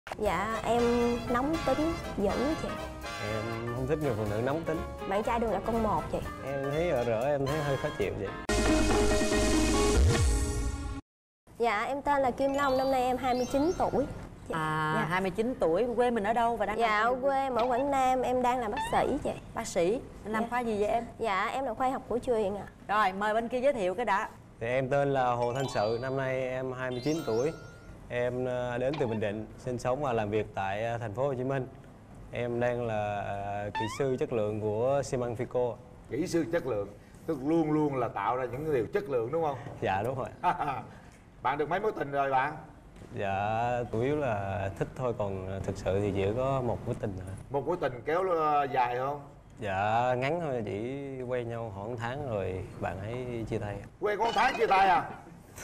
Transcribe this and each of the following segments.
Dạ em nóng tính dữ chị. Em không thích người phụ nữ nóng tính. Bạn trai đường là con một chị. Em thấy ở rỡ em thấy hơi khó chịu vậy. Dạ em tên là Kim Long, năm nay em 29 tuổi chị. Dạ. 29 tuổi, quê mình ở đâu và đang Dạ làm quê em ở Quảng Nam, em đang làm bác sĩ chị. bác sĩ. Anh làm khoa gì vậy em? Dạ em là khoa học cổ truyền ạ. Rồi mời bên kia giới thiệu cái đã. Thì em tên là Hồ Thanh Sự, năm nay em 29 tuổi. Em đến từ Bình Định, sinh sống và làm việc tại thành phố Hồ Chí Minh. Em đang là kỹ sư chất lượng của xi măng Fico. Kỹ sư chất lượng, tức luôn luôn là tạo ra những điều chất lượng đúng không? Dạ đúng rồi. Bạn được mấy mối tình rồi bạn? Dạ chủ yếu là thích thôi, còn thực sự thì chỉ có một mối tình thôi. Một mối tình kéo dài không? Dạ ngắn thôi, chỉ quen nhau khoảng tháng rồi bạn ấy chia tay. Quen có 1 tháng chia tay à?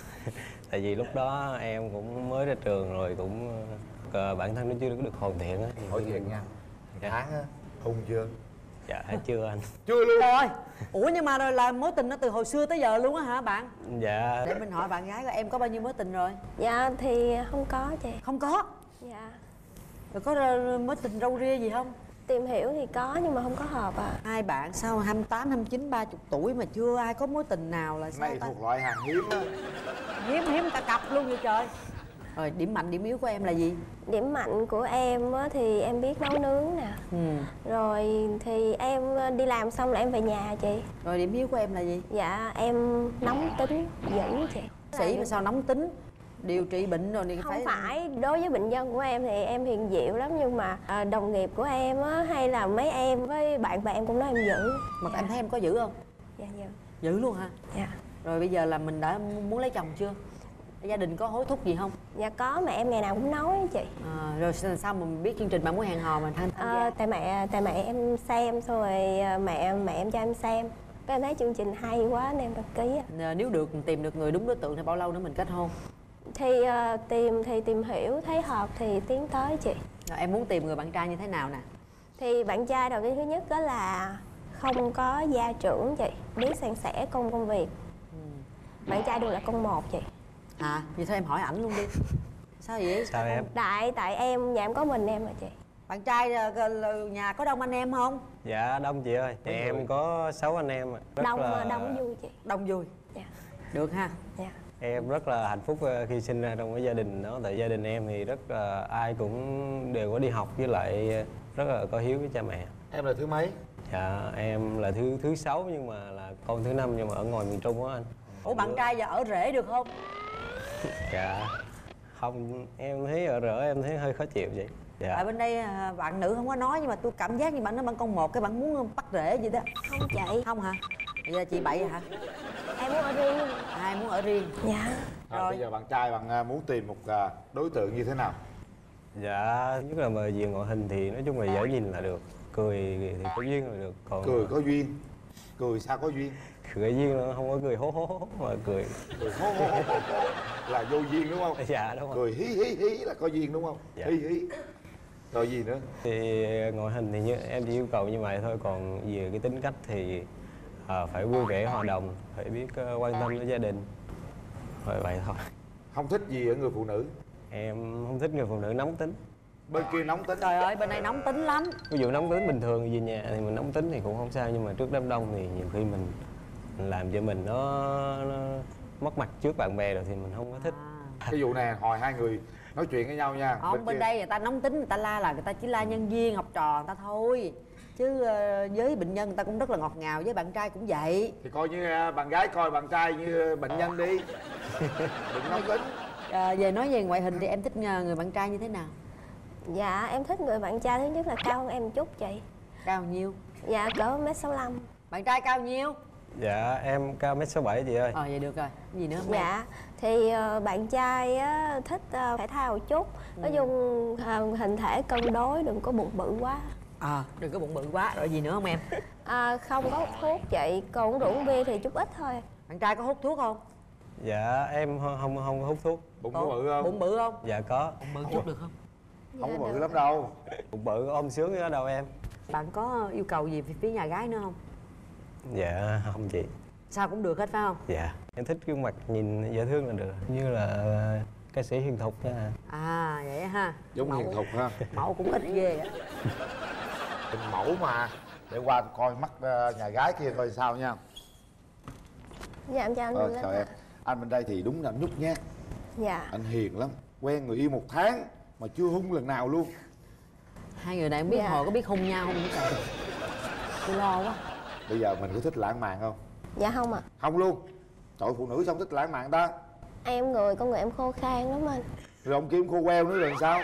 Tại vì lúc đó em cũng mới ra trường rồi, cũng bản thân nó chưa được hoàn thiện á. Hỏi thiệt nha, Dạ. tháng á, hung chưa? Dạ chưa anh. Chưa luôn. Trời ơi, ủa nhưng mà rồi là mối tình nó từ hồi xưa tới giờ luôn á hả bạn? Dạ. Để mình hỏi bạn gái coi em có bao nhiêu mối tình rồi? Dạ thì không có chị. Không có. Dạ Rồi có mối tình râu ria gì không? tìm hiểu thì có nhưng mà không có hợp à. Hai bạn sau 28, 29, 30 tuổi mà chưa ai có mối tình nào là sao Này ta? thuộc loại hàng hiếm á. Hiếm cả cặp luôn vậy trời. Rồi điểm mạnh điểm yếu của em là gì? Điểm mạnh của em á, thì em biết nấu nướng nè. Rồi thì em đi làm xong là em về nhà chị. Rồi điểm yếu của em là gì? Dạ em nóng tính dữ chị. Sĩ mà sao nóng tính? Điều trị bệnh rồi thì Không phải, đối với bệnh nhân của em thì em hiền dịu lắm. Nhưng mà đồng nghiệp của em á, hay là mấy em với bạn bè em cũng nói em dữ. Mà Dạ. em thấy em có dữ không? Dạ dữ. Dữ luôn hả? Dạ. Rồi bây giờ là mình đã muốn lấy chồng chưa? Gia đình có hối thúc gì không? Dạ có, mẹ em ngày nào cũng nói chị. Rồi sao mà mình biết chương trình bạn muốn hẹn hò mà tham gia? Tại mẹ em xem xong rồi mẹ em cho em xem. Cái em thấy chương trình hay quá nên em đăng ký. Nếu được tìm được người đúng đối tượng thì bao lâu nữa mình kết hôn? Thì tìm hiểu thấy hợp thì tiến tới chị. Rồi em muốn tìm người bạn trai như thế nào nè? Thì bạn trai đầu tiên thứ nhất đó là không có gia trưởng chị, biết san sẻ công việc. Bạn trai đường là con một chị. Hả? Vậy thôi em hỏi ảnh luôn đi. Sao vậy? Sao em? Tại em nhà em có mình em mà chị. Bạn trai nhà có đông anh em không? Dạ đông chị ơi. Nhà em có 6 anh em ạ. Đông vui chị. Đông vui. Dạ. Được ha. Dạ. Em rất là hạnh phúc khi sinh ra trong cái gia đình đó. Tại gia đình em thì rất là ai cũng đều có đi học, với lại rất là có hiếu với cha mẹ. Em là thứ mấy? Dạ em là thứ 6 nhưng mà là con thứ 5, nhưng mà ở ngoài miền Trung á anh. Ủa bạn trai giờ ở rể được không? Dạ không, em thấy ở rỡ em thấy hơi khó chịu vậy. Dạ. Ở bên đây bạn nữ không có nói, nhưng mà tôi cảm giác như bạn nói bạn con một cái bạn muốn bắt rể vậy đó. Không chị. Không hả? Bây giờ chị bậy hả? Em muốn ở riêng. Ai muốn ở riêng? Dạ. Rồi bây giờ bạn trai bạn muốn tìm một đối tượng như thế nào? Dạ nhất là về ngoại hình thì nói chung là dễ nhìn là được. Cười thì có duyên là được. Còn Cười có duyên. Cười sao có duyên? cười duyên nó không có cười hố hố mà cười. Cười hô hô hô hô là vô duyên đúng không? Dạ đúng rồi. Cười hí hí hí là có duyên đúng không? Dạ. Hí hí. Rồi gì nữa? Thì ngoại hình thì em chỉ yêu cầu như vậy thôi, còn về cái tính cách thì phải vui vẻ hòa đồng, phải biết quan tâm đến gia đình, rồi vậy thôi. Không thích gì ở người phụ nữ? Em không thích người phụ nữ nóng tính. Bên kia nóng tính. Trời ơi bên đây nóng tính lắm. Ví dụ nóng tính bình thường về nhà thì mình nóng tính thì cũng không sao, nhưng mà trước đám đông thì nhiều khi mình làm cho mình nó mất mặt trước bạn bè rồi thì mình không có thích. Cái vụ này hồi hai người nói chuyện với nhau nha. Không, bên kia. đây người ta nóng tính, người ta la là người ta chỉ la nhân viên học trò người ta thôi, chứ với bệnh nhân người ta cũng rất là ngọt ngào, với bạn trai cũng vậy. Thì coi như bạn gái coi bạn trai như bệnh nhân đi. Đừng nóng tính. Nói về ngoại hình thì em thích người bạn trai như thế nào? Dạ em thích người bạn trai thứ nhất là cao hơn em một chút chị. Cao nhiêu? Dạ cỡ 1m65. Bạn trai cao nhiêu? Dạ em cao 1m67 chị ơi. Vậy được rồi, gì nữa không em? Dạ thì bạn trai á, thích thể thao một chút. Nói chung hình thể cân đối, đừng có bụng bự quá. Đừng có bụng bự quá. Rồi gì nữa không em? Không có hút thuốc chị, còn uống rượu bia thì chút ít thôi. Bạn trai có hút thuốc không? Dạ em không có hút thuốc. Bụng có bự không? Bụng bự không? Dạ có. Bụng bự chút được không? Không Dạ, có bự được. lắm đâu. Bụng bự ôm sướng ở đâu em. Bạn có yêu cầu gì phía nhà gái nữa không? Dạ không chị. Sao cũng được hết phải không? Dạ em thích gương mặt nhìn dễ thương là được, như là ca sĩ Hiền Thục nha. À vậy ha. Giống Hiền Thục ha. Mẫu cũng ít ghê á. Hình mẫu mà. Để qua coi mắt nhà gái kia coi sao nha. Dạ em chào anh Minh Linh Chào ạ. em. Anh bên đây thì đúng là anh nhút nhát. Dạ. Anh hiền lắm. Quen người yêu 1 tháng mà chưa hung lần nào luôn. Hai người này không biết Dạ. hồi có biết hôn nhau không nữa trời. Tôi lo quá. Bây giờ mình có thích lãng mạn không? Dạ không ạ. Không luôn. Trời, phụ nữ sao không thích lãng mạn ta? Em con người em khô khan lắm anh. Rồi ông kiếm khô queo nữa rồi sao?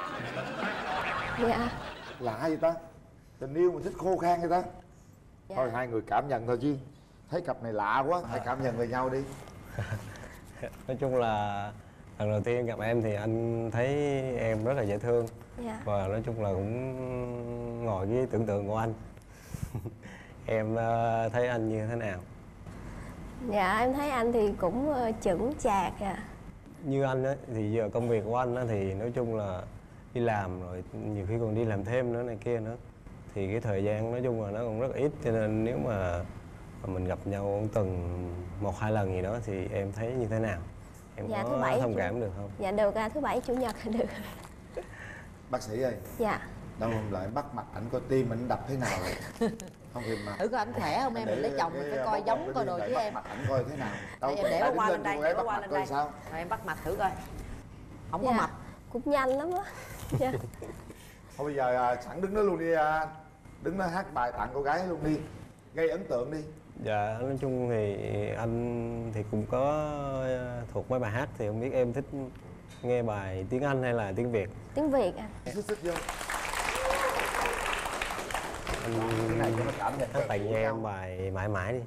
Dạ. Lạ vậy ta? Tình yêu mà thích khô khan vậy ta? Dạ. Thôi hai người cảm nhận thôi chứ. Thấy cặp này lạ quá, hãy cảm nhận về nhau đi. Nói chung là lần đầu tiên gặp em thì anh thấy em rất là dễ thương. Dạ. Và nói chung là cũng ngồi với tưởng tượng của anh. Em thấy anh như thế nào? Dạ em thấy anh thì cũng chững chạc à. Như anh á thì giờ công việc của anh á thì nói chung là đi làm rồi nhiều khi còn đi làm thêm nữa này kia nữa, thì cái thời gian nói chung là nó cũng rất là ít, cho nên nếu mà mình gặp nhau tuần 1-2 lần gì đó thì em thấy như thế nào? Em Dạ, thứ có Bảy thông chủ- cảm được không? Dạ được à, thứ Bảy Chủ nhật là được. Bác sĩ ơi, Dạ. đâu lại bắt mặt ảnh coi tim ảnh đập thế nào rồi. Không thì mà. Thử coi anh khỏe không em, mình lấy chồng mình phải coi giống coi đồ với em. Bắt mặt ảnh coi thế nào. Đây, em để nó qua lên đây, để nó bắt qua mặt lên coi đây. sao. Rồi em bắt mặt thử coi. Không có Dạ. mập. Cũng nhanh lắm á. Dạ. Thôi bây giờ sẵn đứng đó luôn đi, đứng đó hát bài tặng cô gái luôn đi, gây ấn tượng đi. Dạ, nói chung thì anh thì cũng có thuộc mấy bài hát, thì không biết em thích nghe bài tiếng Anh hay là tiếng Việt? Tiếng Việt à. Xích vô. Anh Cái này cho nó cảm nhận hát tặng cho em bài Mãi Mãi đi.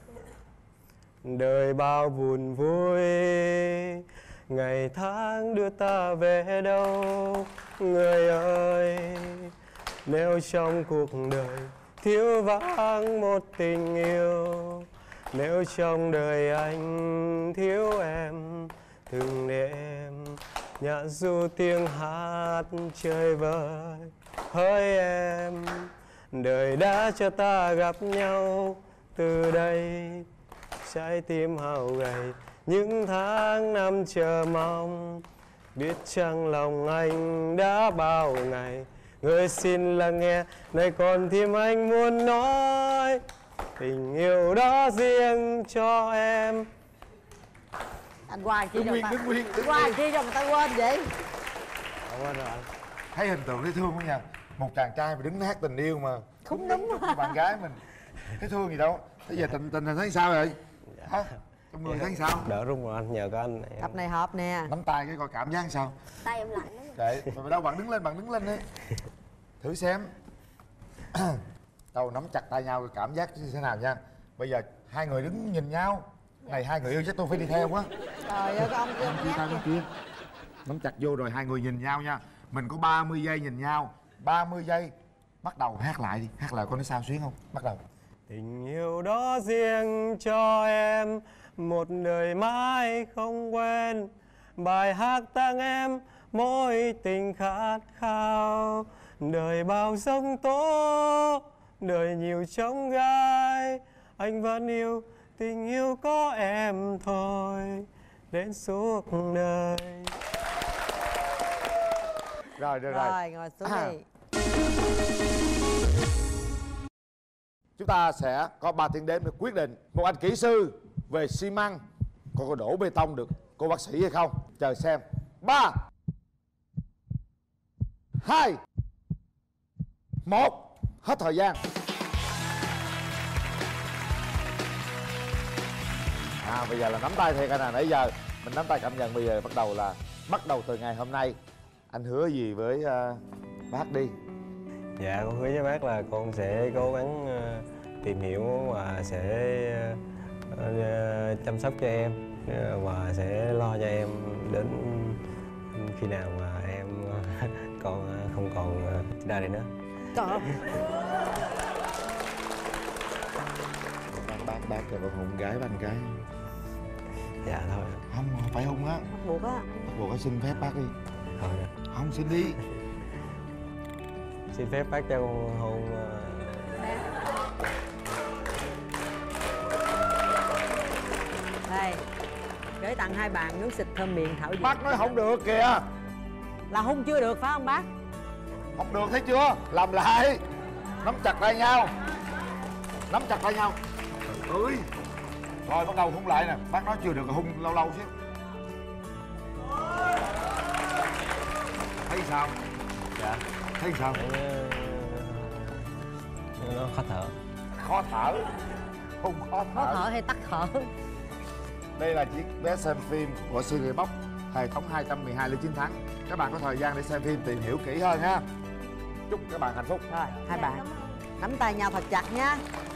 Đời bao buồn vui, ngày tháng đưa ta về đâu, người ơi. Nếu trong cuộc đời thiếu vắng một tình yêu, nếu trong đời anh thiếu em từng đêm, nhạc du tiếng hát chơi vơi hỡi em. Đời đã cho ta gặp nhau, từ đây trái tim hao gầy những tháng năm chờ mong. Biết chăng lòng anh đã bao ngày, người xin lắng nghe, này còn thêm anh muốn nói, tình yêu đó riêng cho em. Anh qua chi Đứng cho nguyên, người ta. đứng nguyên, đứng Qua nguyên. chi cho người ta quên vậy. Quên rồi anh. Thấy hình tượng dễ thương không nha. Một chàng trai mà đứng hát tình yêu mà Không đúng chúc bạn gái mình thấy thương gì đâu. Bây giờ tình thấy sao rồi? Hả? Trong người thấy sao? Đỡ rung rồi anh, nhờ có anh em. Cặp này hợp nè. Nắm tay cái coi cảm giác sao. Tay em lạnh lắm. Kệ, mà đâu bạn đứng lên đi. Thử xem. Đâu nắm chặt tay nhau coi cảm giác như thế nào nha. Bây giờ hai người đứng nhìn nhau. Này hai người yêu chắc tôi phải đi theo quá. Trời ơi, cái ông kia Chia tay nhát bên kia. Nắm chặt vô rồi hai người nhìn nhau nha. Mình có 30 giây nhìn nhau. 30 giây. Bắt đầu hát lại đi. Hát lại coi nó sao xuyến không? Bắt đầu. Tình yêu đó riêng cho em, một đời mãi không quên. Bài hát tặng em mối tình khát khao. Đời bao giông tố, đời nhiều chông gai, anh vẫn yêu, tình yêu có em thôi, đến suốt đời. Rồi, được rồi. Rồi, ngồi xuống đi. Chúng ta sẽ có 3 tiếng đếm để quyết định một anh kỹ sư về xi măng có đổ bê tông được cô bác sĩ hay không. Chờ xem. 3 2 1. Hết thời gian. Bây giờ là nắm tay thiệt anh à. Nãy giờ mình nắm tay cảm nhận, bây giờ bắt đầu từ ngày hôm nay. Anh hứa gì với bác đi? Dạ, con hứa với bác là con sẽ cố gắng tìm hiểu và sẽ chăm sóc cho em và sẽ lo cho em đến khi nào mà em còn không còn đời này nữa. Trời ơi. Bác cho con hôn gái với anh cái. Dạ thôi. Không phải hôn á. Bắt buộc á. Bắt buộc phải xin phép bác đi. Thôi Không xin đi. xin phép bác cho con hôn. Đây. để tặng hai bạn nước xịt thơm miệng thảo dược. Bác nói không được kìa. Là hôn chưa được phải không bác? Không được thấy chưa? Làm lại. Nắm chặt tay nhau. Nắm chặt tay nhau. Ơi. Rồi bắt đầu hôn lại nè. Bác nói chưa được hôn lâu lâu xíu. Thấy sao? Dạ. Thấy sao? Nó khó thở. Khó thở. Không khó Khó thở. thở hay tắc thở? Đây là chiếc vé xem phim của Series Box, hệ thống 212 ly chiến thắng. Các bạn có thời gian để xem phim tìm hiểu kỹ hơn ha. Chúc các bạn hạnh phúc. Rồi, hai Dạ, bạn cảm ơn. nắm tay nhau thật chặt nha.